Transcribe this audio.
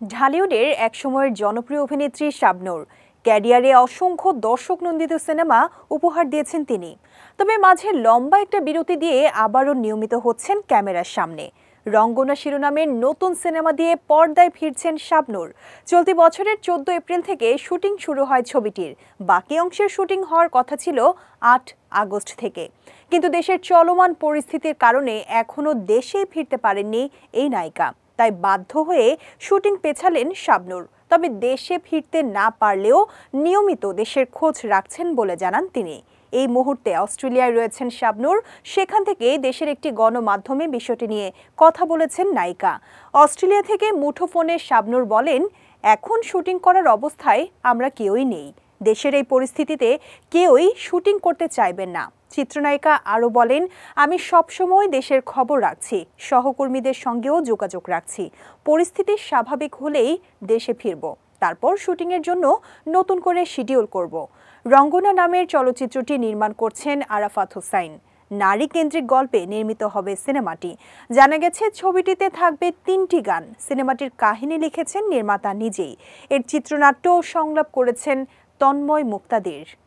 ঢালিউডের একসময়ের জনপ্রিয় অভিনেত্রী শাবনূর ক্যারিয়ারে অসংখ্য দর্শক নন্দিত সিনেমা উপহার দিয়েছেন তিনি। তবে মাঝে লম্বা একটা বিরতি দিয়ে আবারও নিয়মিত হচ্ছেন ক্যামেরার সামনে। রঙ্গনা শিরোনামের নতুন সিনেমা দিয়ে পর্দায় ফিরছেন শাবনূর। চলতি বছরের 14 এপ্রিল থেকে শুটিং শুরু হয় ছবিটির। বাকি অংশের শুটিং হওয়ার কথা ছিল 8 আগস্ট থেকে, কিন্তু দেশের চলমান পরিস্থিতির কারণে এখনও দেশে ফিরতে পারেননি এই নায়িকা। তাই বাধ্য হয়ে শুটিং পেছালেন শাবনূর। তবে দেশে ফিরতে না পারলেও নিয়মিত দেশের খোঁজ রাখছেন বলে জানান তিনি। এই মুহূর্তে অস্ট্রেলিয়ায় রয়েছেন শাবনূর। সেখান থেকে দেশের একটি গণমাধ্যমে বিষয়টি নিয়ে কথা বলেছেন নায়িকা। অস্ট্রেলিয়া থেকে মুঠোফোনে শাবনূর বলেন, এখন শুটিং করার অবস্থায় আমরা কেউই নেই। দেশের এই পরিস্থিতিতে কেউই শুটিং করতে চাইবেন না। চিত্রনায়িকা আরও বলেন, আমি সবসময় দেশের খবর রাখছি, সহকর্মীদের সঙ্গেও যোগাযোগ রাখছি। পরিস্থিতি স্বাভাবিক হলেই দেশে ফিরব, তারপর শুটিংয়ের জন্য নতুন করে শিডিউল করব। রঙ্গনা নামের চলচ্চিত্রটি নির্মাণ করছেন আরাফাত হোসাইন। নারী কেন্দ্রিক গল্পে নির্মিত হবে সিনেমাটি। জানা গেছে ছবিটিতে থাকবে 3টি গান। সিনেমাটির কাহিনী লিখেছেন নির্মাতা নিজেই। এর চিত্রনাট্য ও সংলাপ করেছেন তন্ময় মুক্তাদির।